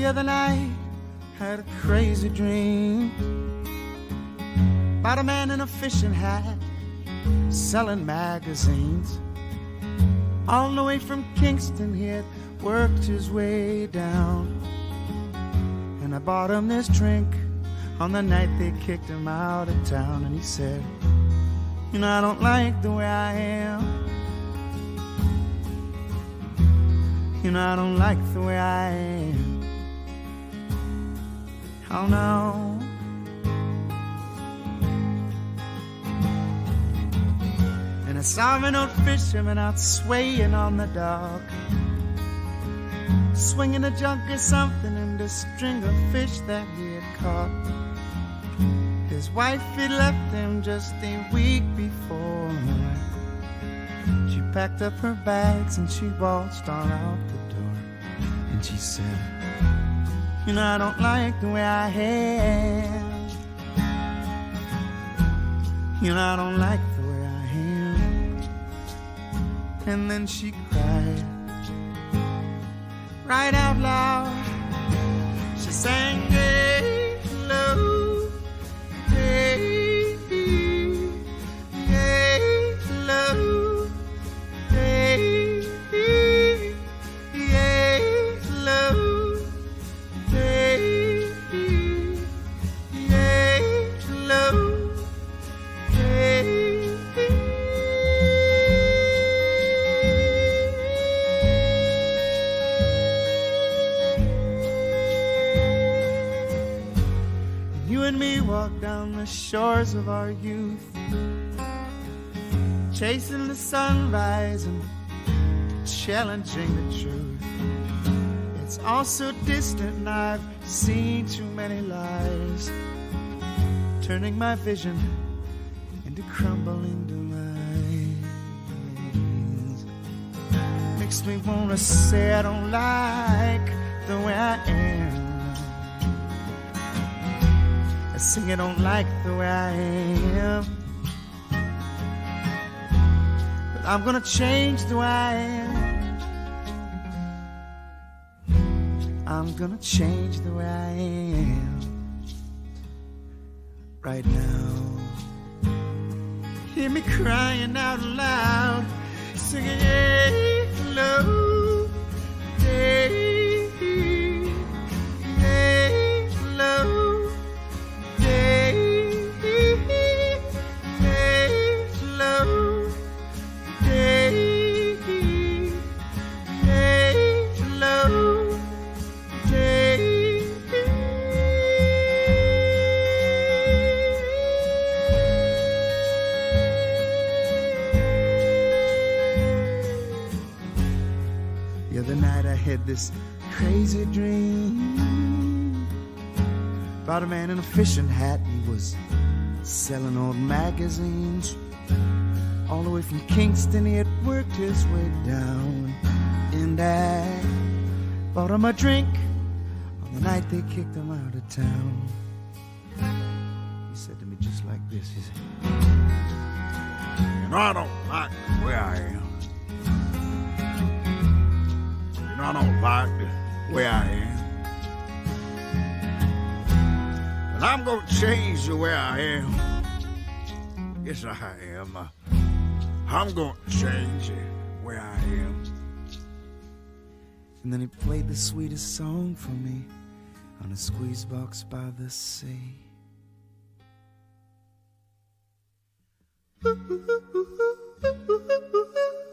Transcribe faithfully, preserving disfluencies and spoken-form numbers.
The other night, had a crazy dream about a man in a fishing hat selling magazines. All the way from Kingston, he had worked his way down. And I bought him this drink on the night they kicked him out of town. And he said, you know, I don't like the way I am. You know, I don't like the way I am. Oh no. And I saw an old fisherman out swaying on the dock, swinging a junk or something in the string of fish that he had caught. His wife had left him just a week before. She packed up her bags and she waltzed on out the door. And she said, you know, I don't like the way I am. You know, I don't like the way I am. And then she cried right out loud. She sang, hey, hello, hey, hey, hello, hey, hey, hello, hey, hey, hello, hey. You and me walk down the shores of our youth, chasing the sunrise and challenging the truth. It's all so distant and I've seen too many lies, turning my vision into crumbling demise. Makes me wanna say I don't like the way I am. I sing I don't like the way I am, but I'm gonna change the way I am. I'm gonna change the way I am right now. Hear me crying out loud, singing, hey, hello, hey, hey, hello. The other night I had this crazy dream about a man in a fishing hat. He was selling old magazines. All the way from Kingston he had worked his way down. And I bought him a drink on the night they kicked him out of town. He said to me just like this, he said, you know, I don't like the way I am. You know, I don't like the way I am. But I'm gonna change the way I am. Yes, I am. Uh, I'm gonna change the way I am. And then he played the sweetest song for me on a squeeze box by the sea. Ooh, ooh, ooh, ooh, ooh, ooh, ooh.